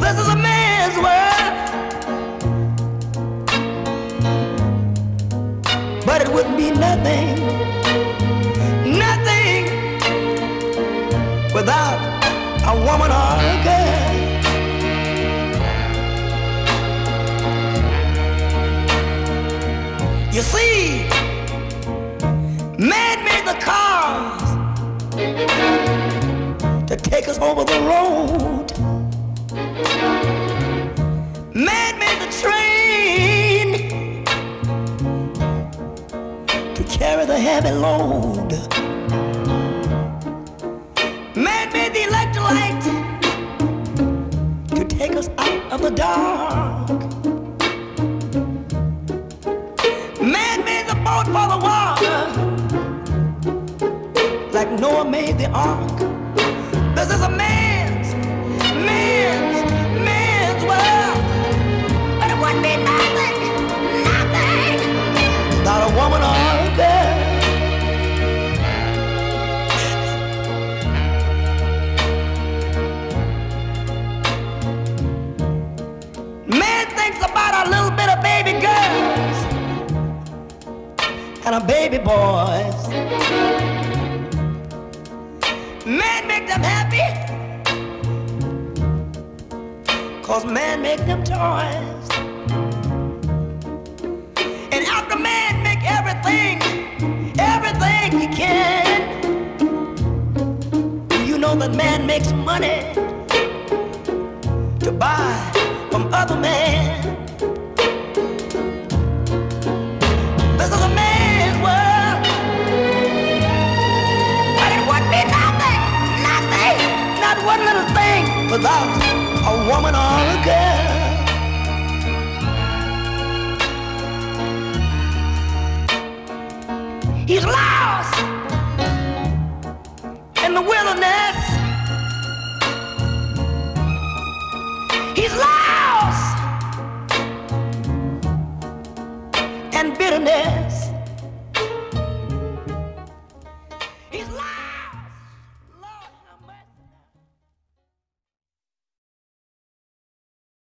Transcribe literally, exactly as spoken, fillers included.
This is a man's world, but it wouldn't be nothing, nothing without a woman or a girl. You see, man made the cars to take us over the road. Man made the train to carry the heavy load. Man made the electric light to take us out of the dark. Man made the boat for the water, like Noah made the ark. This is a man's, man's, man's world, but it wouldn't be nothing, nothing without a woman or a girl. Man thinks about a little bit of baby girls and a baby boys. Man make them happy, cause man make them toys. And after man make everything, everything he can, you know that man makes money to buy from other men. This is a man's world, but it wouldn't be nothing, nothing, not one little thing without a woman or a girl. He's lost in the wilderness. He's lost in bitterness.